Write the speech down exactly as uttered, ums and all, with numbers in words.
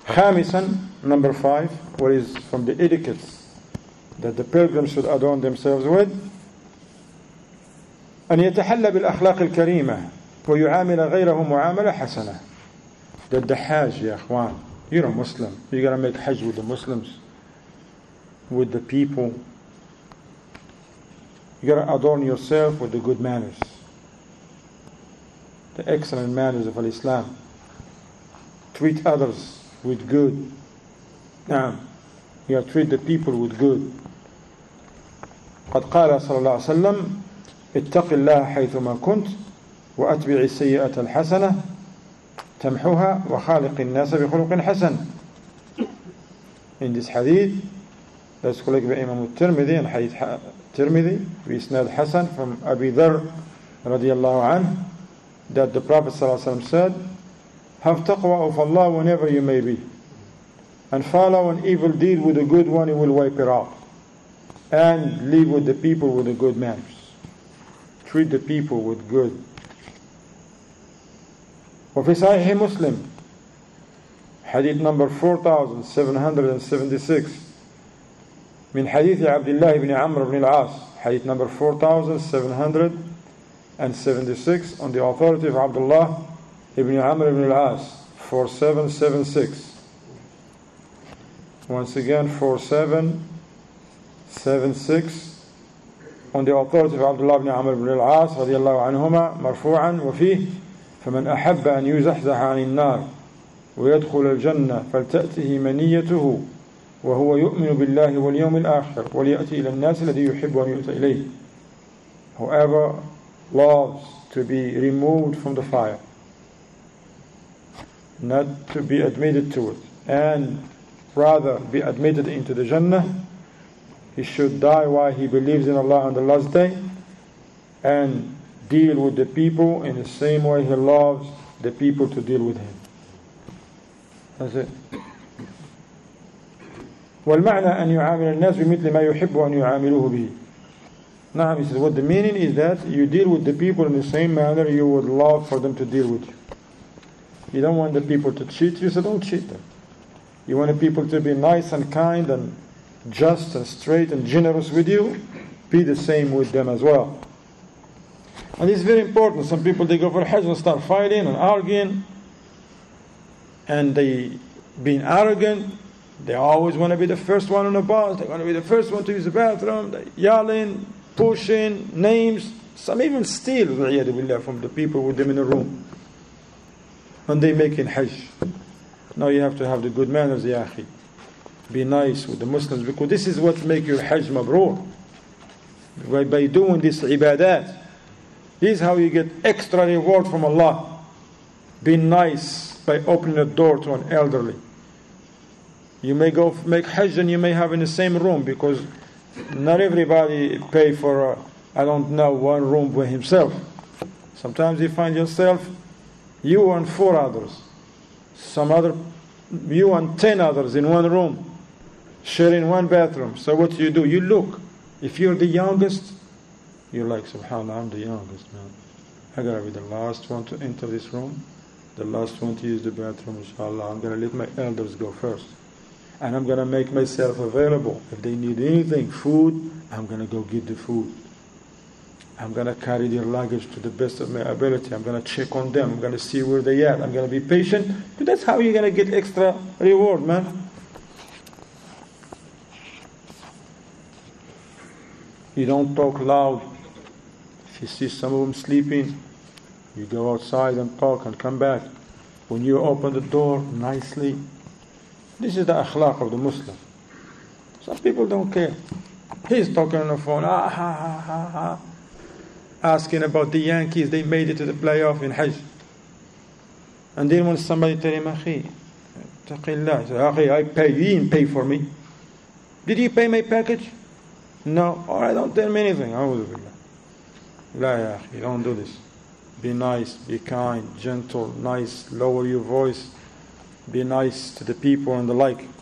خامسا, number five, what is from the etiquettes that the pilgrims should adorn themselves with, أن يتحلى بالأخلاق الكريمة ويعامل غيره معاملة حسنة. That the Hajj, ya akhwan, you're a Muslim, you gotta make Hajj with the Muslims, with the people. You gotta adorn yourself with the good manners, the excellent manners of Islam. Treat others with good. Now, you have to treat the people with good. قد قال صلى الله عليه وسلم اتق الله حيثما كنت وأتبع السيئة الحسنة تمحوها وخالق الناس بخلق حسن. In this hadith, that's collected by Imam Al-Tirmidhi and Hadith Tirmidhi, بإسناد Hasan from Abi Dharr radiyallahu anhu, that the Prophet sallallahu alaihi wasallam said, have taqwa of Allah whenever you may be, and follow an evil deed with a good one, He will wipe it out, and live with the people with the good manners. Treat the people with good. وفي صحيح مسلم حديث number four thousand seven hundred seventy-six من حديث عبد الله بن عمرو بن العاص, حديث number four thousand seven hundred seventy-six, on the authority of Abdullah ibn Amr ibn al-As, four seven seven six. Once again, four seven seven six, on the authority of Abdullah ibn Amr ibn al-As radiyallahu anhuma, مرفوعا وفيه فمن أحب أن يزحزح عن النار ويدخل الجنة فلتأته منيته وهو يؤمن بالله واليوم الآخر وليأتي إلى الناس الذي يحب أن يؤتى إليه. Whoever loves to be removed from the fire, not to be admitted to it, and rather be admitted into the Jannah, he should die while he believes in Allah on the last day, and deal with the people in the same way he loves the people to deal with him. That's it. والمعنى أن يعامل الناس بمثل ما يحب أن يعاملوه به. Now he says, what the meaning is that you deal with the people in the same manner you would love for them to deal with you. You don't want the people to cheat you, so don't cheat them. You want the people to be nice and kind and just and straight and generous with you, be the same with them as well. And this is very important. Some people, they go for Hajj and start fighting and arguing, and they being arrogant. They always want to be the first one on the bus. They want to be the first one to use the bathroom. They yelling, pushing, names. Some even steal from the people with them in the room. And they making Hajj. Now you have to have the good manners, ya akhi. Be nice with the Muslims, because this is what makes your Hajj mabrur. By, by doing this ibadat, this is how you get extra reward from Allah. Be nice by opening a door to an elderly. You may go make Hajj and you may have in the same room, because not everybody pay for, uh, I don't know, one room by himself. Sometimes you find yourself, you and four others, some other, you and ten others in one room, sharing one bathroom. So what do you do? You look. If you're the youngest, you're like, subhanAllah, I'm the youngest, man. I gotta be the last one to enter this room, the last one to use the bathroom, inshallah. I'm gonna let my elders go first. And I'm going to make myself available. If they need anything, food, I'm going to go get the food. I'm going to carry their luggage to the best of my ability. I'm going to check on them. I'm going to see where they are. I'm going to be patient. But that's how you're going to get extra reward, man. You don't talk loud. If you see some of them sleeping, you go outside and talk and come back. When you open the door nicely, this is the akhlaq of the Muslim. Some people don't care. He's talking on the phone, ah, ha, ha, ha, ha, asking about the Yankees, they made it to the playoff in Hajj. And then when somebody tell him, Akhi, taqillah, say, Akhi, I pay, you didn't pay for me. Did you pay my package? No. All right, don't tell me anything. A'udhu billah. La ya akhi, don't do this. Be nice, be kind, gentle, nice, lower your voice. Be nice to the people and the like.